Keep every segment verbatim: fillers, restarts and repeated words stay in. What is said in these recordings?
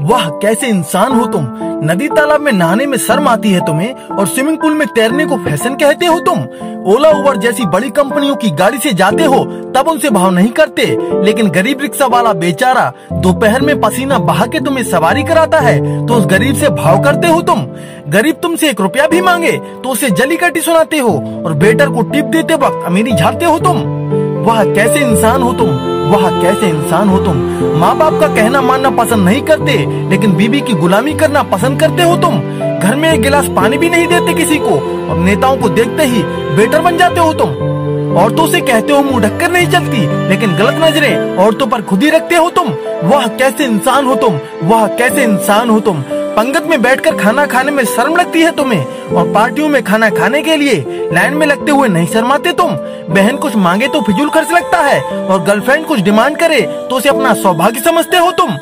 वाह कैसे इंसान हो तुम। नदी तालाब में नहाने में शर्म आती है तुम्हें और स्विमिंग पूल में तैरने को फैशन कहते हो तुम। ओला उबर जैसी बड़ी कंपनियों की गाड़ी से जाते हो तब उनसे भाव नहीं करते, लेकिन गरीब रिक्शा वाला बेचारा दोपहर में पसीना बहा के तुम्हें सवारी कराता है तो उस गरीब से भाव करते हो तुम। गरीब तुमसे एक रुपया भी मांगे तो उसे जली कटी सुनाते हो और वेटर को टिप देते वक्त अमीरी झाड़ते हो तुम। वाह कैसे इंसान हो तुम, वाह कैसे इंसान हो तुम। माँ बाप का कहना मानना पसंद नहीं करते, लेकिन बीबी की गुलामी करना पसंद करते हो तुम। घर में एक गिलास पानी भी नहीं देते किसी को और नेताओं को देखते ही वेटर बन जाते हो तुम। औरतों से कहते हो मुंह ढककर नहीं चलती, लेकिन गलत नजरें औरतों पर खुद ही रखते हो तुम। वाह कैसे इंसान हो तुम, वाह कैसे इंसान हो तुम। पंगत में बैठकर खाना खाने में शर्म लगती है तुम्हें और पार्टियों में खाना खाने के लिए लाइन में लगते हुए नहीं शर्माते तुम। बहन कुछ मांगे तो फिजूल खर्च लगता है और गर्लफ्रेंड कुछ डिमांड करे तो उसे अपना सौभाग्य समझते हो तुम।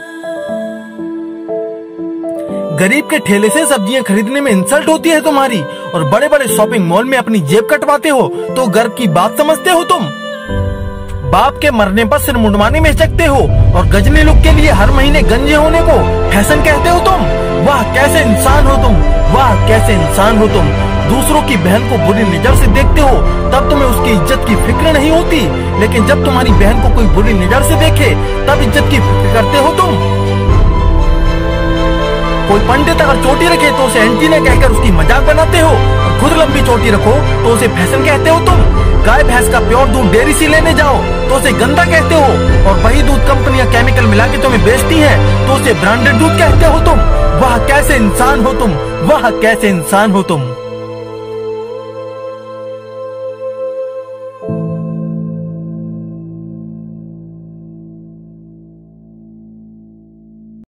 गरीब के ठेले से सब्जियां खरीदने में इंसल्ट होती है तुम्हारी और बड़े बड़े शॉपिंग मॉल में अपनी जेब कटवाते हो तो गर्व की बात समझते हो तुम। बाप के मरने पर सिर मुंडवाने में हिचकते हो और गजनी लुक के लिए हर महीने गंजे होने को फैशन कहते हो तुम। वाह कैसे इंसान हो तुम, वाह कैसे इंसान हो तुम। दूसरों की बहन को बुरी नजर से देखते हो तब तुम्हें उसकी इज्जत की फिक्र नहीं होती, लेकिन जब तुम्हारी बहन को कोई बुरी नजर से देखे तब इज्जत की फिक्र करते हो तुम। कोई पंडित अगर चोटी रखे तो उसे एंटी ने कहकर उसकी मजाक बनाते हो और खुद लंबी चोटी रखो तो उसे फैशन कहते हो तुम। गाय भैंस का प्योर दूध डेयरी से लेने जाओ तो उसे गंदा कहते हो और वही दूध कंपनियां केमिकल मिला के तुम्हें बेचती हैं तो उसे ब्रांडेड दूध कहते हो तुम। वाह कैसे इंसान हो तुम, वाह कैसे इंसान हो तुम।